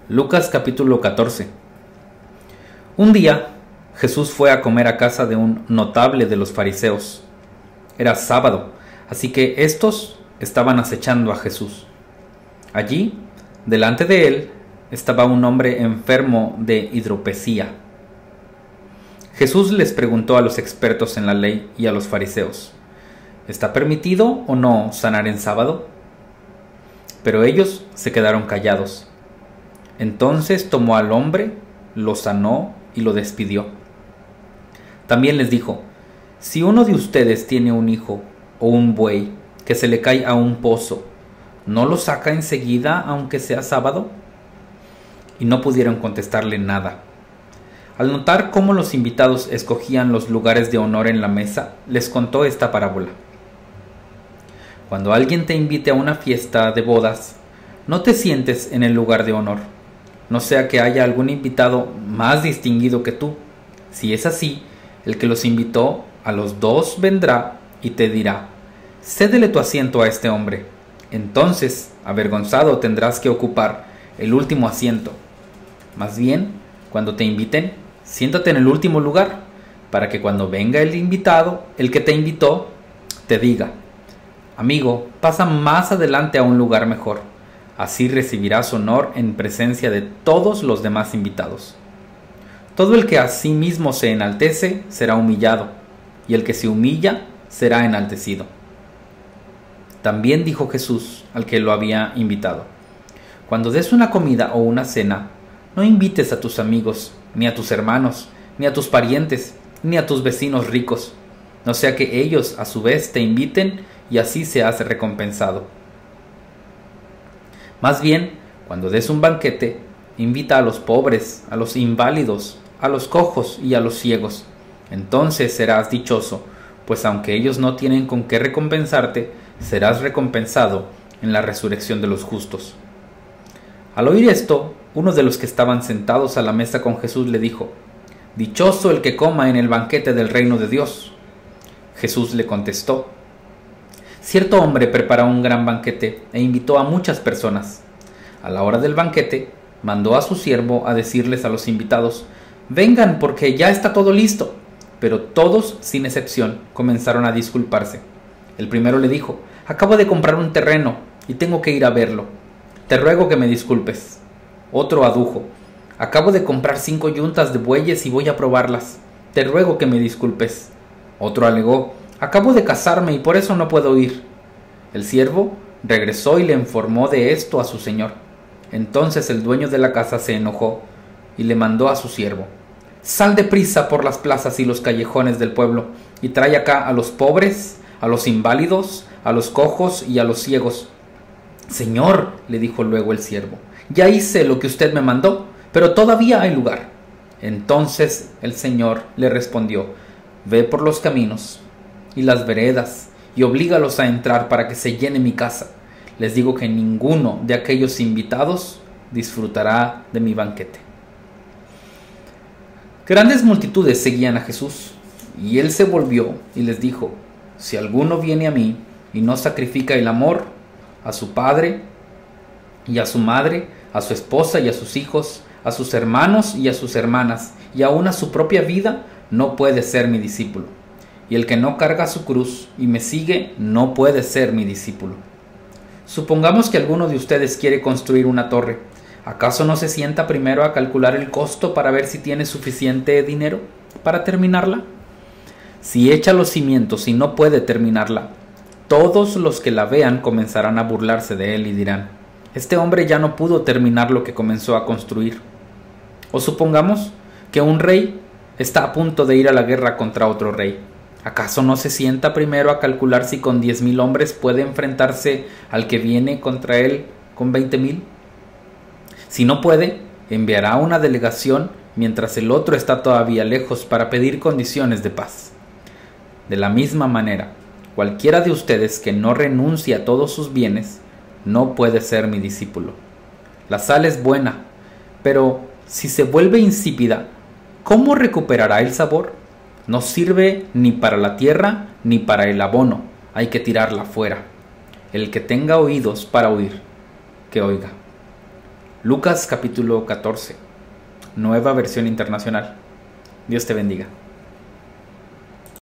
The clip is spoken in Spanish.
Lucas capítulo 14. Un día Jesús fue a comer a casa de un notable de los fariseos. Era sábado, así que éstos estaban acechando a Jesús. Allí, delante de él, estaba un hombre enfermo de hidropesía. Jesús les preguntó a los expertos en la ley y a los fariseos: ¿está permitido o no sanar en sábado? Pero ellos se quedaron callados. Entonces tomó al hombre, lo sanó y lo despidió. También les dijo: si uno de ustedes tiene un hijo o un buey que se le cae a un pozo, ¿no lo saca enseguida aunque sea sábado? Y no pudieron contestarle nada. Al notar cómo los invitados escogían los lugares de honor en la mesa, les contó esta parábola. Cuando alguien te invite a una fiesta de bodas, no te sientes en el lugar de honor, no sea que haya algún invitado más distinguido que tú. Si es así, el que los invitó a los dos vendrá y te dirá: cédele tu asiento a este hombre. Entonces, avergonzado, tendrás que ocupar el último asiento. Más bien, cuando te inviten, siéntate en el último lugar, para que cuando venga el invitado, el que te invitó, te diga: amigo, pasa más adelante a un lugar mejor. Así recibirás honor en presencia de todos los demás invitados. Todo el que a sí mismo se enaltece será humillado, y el que se humilla será enaltecido. También dijo Jesús al que lo había invitado: cuando des una comida o una cena, no invites a tus amigos, ni a tus hermanos, ni a tus parientes, ni a tus vecinos ricos, no sea que ellos a su vez te inviten y así seas recompensado. Más bien, cuando des un banquete, invita a los pobres, a los inválidos, a los cojos y a los ciegos. Entonces serás dichoso, pues aunque ellos no tienen con qué recompensarte, serás recompensado en la resurrección de los justos. Al oír esto, uno de los que estaban sentados a la mesa con Jesús le dijo: dichoso el que coma en el banquete del reino de Dios. Jesús le contestó: cierto hombre preparó un gran banquete e invitó a muchas personas. A la hora del banquete, mandó a su siervo a decirles a los invitados: vengan porque ya está todo listo. Pero todos, sin excepción, comenzaron a disculparse. El primero le dijo: acabo de comprar un terreno y tengo que ir a verlo. Te ruego que me disculpes. Otro adujo: acabo de comprar 5 yuntas de bueyes y voy a probarlas. Te ruego que me disculpes. Otro alegó: acabo de casarme y por eso no puedo ir. El siervo regresó y le informó de esto a su señor. Entonces el dueño de la casa se enojó y le mandó a su siervo: sal deprisa por las plazas y los callejones del pueblo y trae acá a los pobres, a los inválidos, a los cojos y a los ciegos. Señor, le dijo luego el siervo, ya hice lo que usted me mandó, pero todavía hay lugar. Entonces el señor le respondió: ve por los caminos y las veredas y oblígalos a entrar para que se llene mi casa. Les digo que ninguno de aquellos invitados disfrutará de mi banquete. Grandes multitudes seguían a Jesús, y él se volvió y les dijo: si alguno viene a mí y no sacrifica el amor a su padre y a su madre, a su esposa y a sus hijos, a sus hermanos y a sus hermanas, y aun a su propia vida, no puede ser mi discípulo. Y el que no carga su cruz y me sigue, no puede ser mi discípulo. Supongamos que alguno de ustedes quiere construir una torre. ¿Acaso no se sienta primero a calcular el costo para ver si tiene suficiente dinero para terminarla? Si echa los cimientos y no puede terminarla, todos los que la vean comenzarán a burlarse de él y dirán: este hombre ya no pudo terminar lo que comenzó a construir. O supongamos que un rey está a punto de ir a la guerra contra otro rey. ¿Acaso no se sienta primero a calcular si con 10,000 hombres puede enfrentarse al que viene contra él con 20,000? Si no puede, enviará una delegación mientras el otro está todavía lejos para pedir condiciones de paz. De la misma manera, cualquiera de ustedes que no renuncie a todos sus bienes no puede ser mi discípulo. La sal es buena, pero si se vuelve insípida, ¿cómo recuperará el sabor? No sirve ni para la tierra ni para el abono, hay que tirarla fuera. El que tenga oídos para oír, que oiga. Lucas capítulo 14, nueva versión internacional. Dios te bendiga.